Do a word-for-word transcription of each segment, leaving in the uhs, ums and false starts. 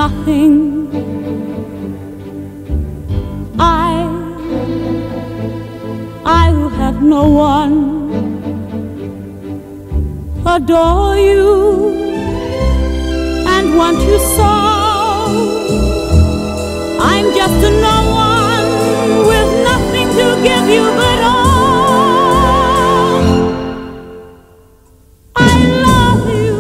nothing. I, I who have no one, adore you and want you so. I'm just a no one with nothing to give you but all. I love you.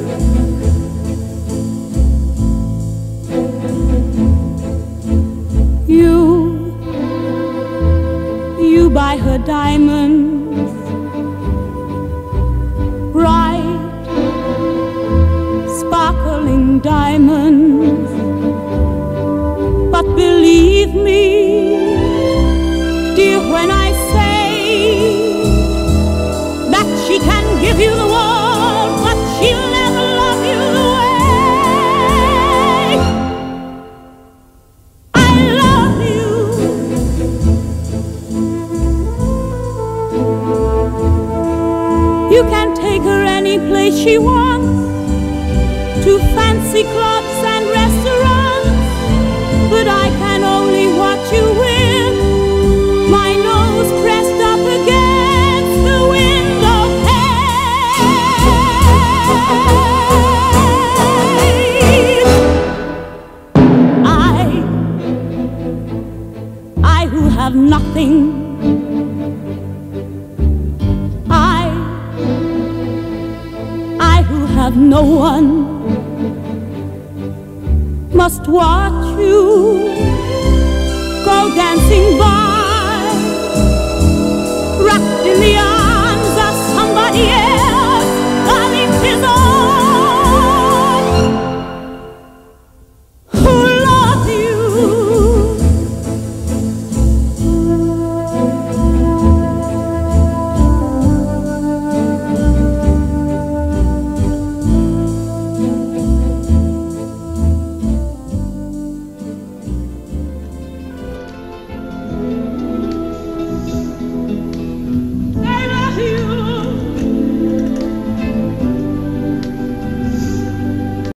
You, you buy her diamonds, bright, sparkling diamonds. But believe me, dear, when I say that she can give you the world, but she'll never love you the way I love you. You can take her any place she wants, to fancy clubs and restaurants, but I can only watch you with my nose pressed up against the window pane. I, I who have nothing, I, I who have no one, must watch you go dancing by.